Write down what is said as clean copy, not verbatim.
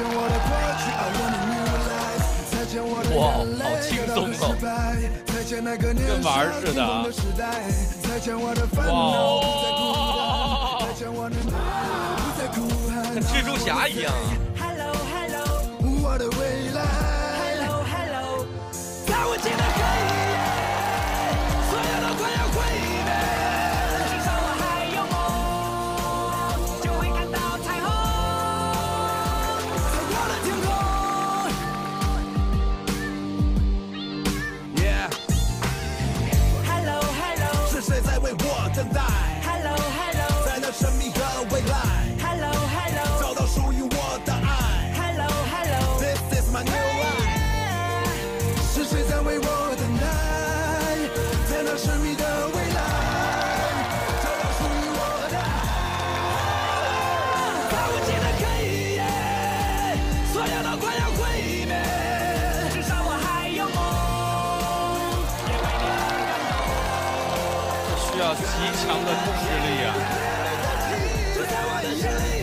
哇，好轻松哦，跟玩儿似的啊！哇，跟蜘蛛侠一样啊！ 我的未来，在我记得可以，所有都快要毁灭。至少我还有梦，就会看到彩虹，在我的天空。Yeah， Hello Hello， 是谁在为我等待 ？Hello Hello， 在那神秘的未来。Hello Hello， 找到属于我的爱。Hello Hello，This is my new life。是谁在为我等待？在那神秘的未来，找到属于我的爱。在我记得可以，所有都快要毁灭，至少我还有梦，也为你感动。 这需要极强的控制力啊！ 就在我的眼里。